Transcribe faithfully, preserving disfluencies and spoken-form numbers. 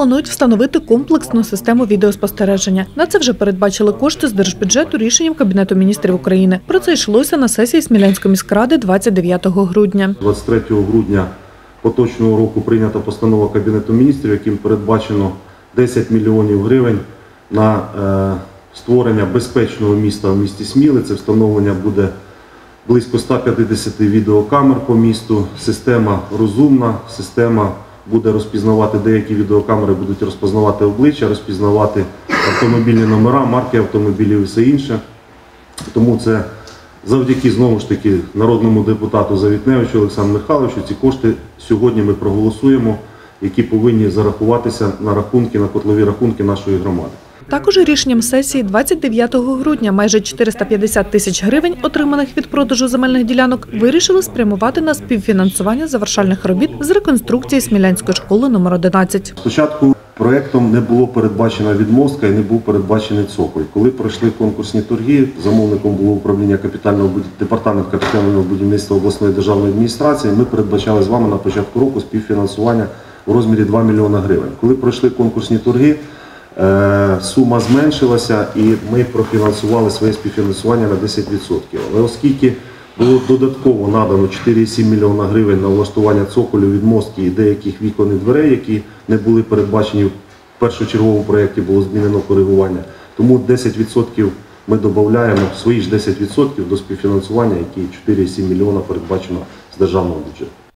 планують встановити комплексну систему відеоспостереження. На це вже передбачили кошти з держбюджету рішенням Кабінету міністрів України. Про це йшлося на сесії Смілянської міськради двадцять дев'ятого грудня. двадцять третього грудня поточного року прийнята постанова Кабінету міністрів, яким передбачено десять мільйонів гривень на е, створення безпечного міста в місті Сміли. Це встановлення буде близько ста п'ятдесяти відеокамер по місту. Система розумна, система буде розпізнавати, деякі відеокамери будуть розпізнавати обличчя, розпізнавати автомобільні номера, марки автомобілів і все інше. Тому це завдяки, знову ж таки, народному депутату Завітневичу Олександру Михайловичу ці кошти сьогодні ми проголосуємо, які повинні зарахуватися на рахунки, на котлові рахунки нашої громади. Також рішенням сесії двадцять дев'ятого грудня майже чотириста п'ятдесят тисяч гривень, отриманих від продажу земельних ділянок, вирішили спрямувати на співфінансування завершальних робіт з реконструкції Смілянської школи номер одинадцять. Спочатку проєктом не було передбачена відмостка і не був передбачений цоколь. Коли пройшли конкурсні торги, замовником було управління капітального департамент капітального будівництва обласної державної адміністрації, ми передбачали з вами на початку року співфінансування у розмірі два мільйони гривень. Коли пройшли конкурсні торги, сума зменшилася і ми профінансували своє співфінансування на десять відсотків. Але оскільки було додатково надано чотири цілих сім десятих мільйона гривень на влаштування цоколю, відмостки і деяких вікон і дверей, які не були передбачені в першочерговому проєкті, було змінено коригування, тому десять відсотків ми додаємо, свої ж десять відсотків до співфінансування, які чотири цілих сім десятих мільйона передбачено з державного бюджету.